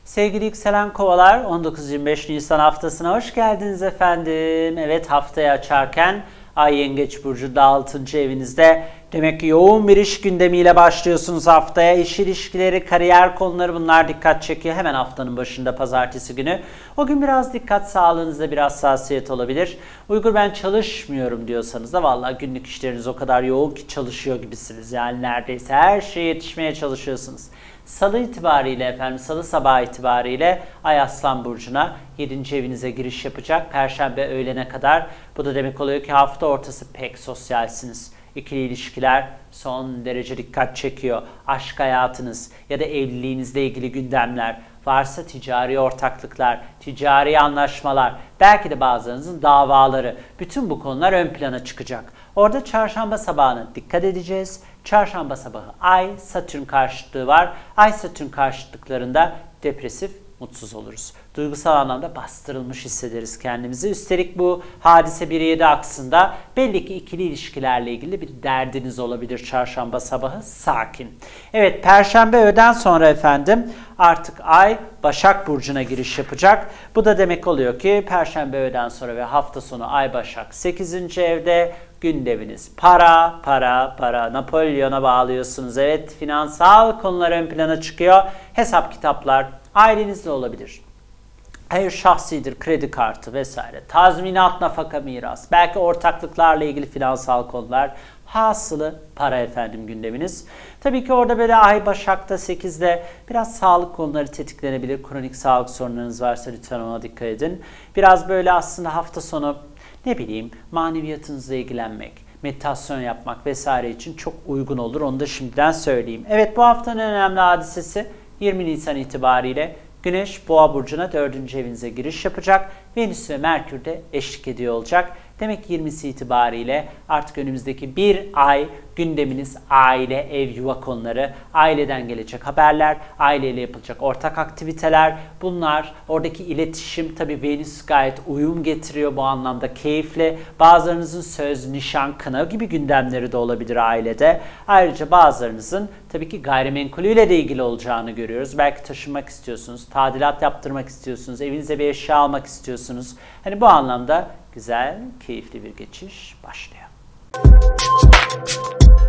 Sevgili yükselen kovalar, 19-25 Nisan haftasına hoş geldiniz efendim. Evet, haftayı açarken Ay Yengeç Burcu'da 6. evinizde. Demek ki yoğun bir iş gündemiyle başlıyorsunuz haftaya. İş ilişkileri, kariyer konuları, bunlar dikkat çekiyor. Hemen haftanın başında pazartesi günü. O gün biraz dikkat, sağlığınızda bir hassasiyet olabilir. Uygur ben çalışmıyorum diyorsanız da vallahi günlük işleriniz o kadar yoğun ki çalışıyor gibisiniz. Yani neredeyse her şeye yetişmeye çalışıyorsunuz. Salı itibariyle efendim, salı sabahı itibariyle Ay Aslan Burcu'na 7. evinize giriş yapacak. Perşembe öğlene kadar. Bu da demek oluyor ki hafta ortası pek sosyalsiniz. İkili ilişkiler son derece dikkat çekiyor. Aşk hayatınız ya da evliliğinizle ilgili gündemler, varsa ticari ortaklıklar, ticari anlaşmalar, belki de bazılarınızın davaları, bütün bu konular ön plana çıkacak. Orada çarşamba sabahına dikkat edeceğiz. Çarşamba sabahı Ay Satürn karşıtlığı var. Ay Satürn karşıtlıklarında depresif, mutsuz oluruz. Duygusal anlamda bastırılmış hissederiz kendimizi. Üstelik bu hadise 1-7 aksında belli ki ikili ilişkilerle ilgili bir derdiniz olabilir çarşamba sabahı. Sakin. Evet, perşembe öğleden sonra efendim artık Ay Başak Burcu'na giriş yapacak. Bu da demek oluyor ki perşembe öğleden sonra ve hafta sonu Ay Başak 8. evde. Gündeminiz para, para, para. Napolyon'a bağlıyorsunuz. Evet, finansal konular ön plana çıkıyor. Hesap kitaplar ailenizle olabilir. Hayır şahsidir, kredi kartı vesaire. Tazminat, nafaka, miras. Belki ortaklıklarla ilgili finansal konular. Hasılı para efendim gündeminiz. Tabii ki orada böyle Ay Başak'ta 8'de biraz sağlık konuları tetiklenebilir. Kronik sağlık sorunlarınız varsa lütfen ona dikkat edin. Biraz böyle aslında hafta sonu ne bileyim maneviyatınızla ilgilenmek, meditasyon yapmak vesaire için çok uygun olur. Onu da şimdiden söyleyeyim. Evet, bu haftanın önemli hadisesi 20 Nisan itibariyle Güneş Boğa Burcu'na 4. evinize giriş yapacak. Venüs ve Merkür de eşlik ediyor olacak. Demek ki 20'si itibariyle artık önümüzdeki bir ay gündeminiz aile, ev, yuva konuları, aileden gelecek haberler, aileyle yapılacak ortak aktiviteler, bunlar, oradaki iletişim, tabii Venüs gayet uyum getiriyor bu anlamda, keyifli. Bazılarınızın söz, nişan, kına gibi gündemleri de olabilir ailede. Ayrıca bazılarınızın tabii ki gayrimenkulüyle de ilgili olacağını görüyoruz. Belki taşınmak istiyorsunuz, tadilat yaptırmak istiyorsunuz, evinize bir eşya almak istiyorsunuz. Hani bu anlamda güzel, keyifli bir geçiş başlıyor.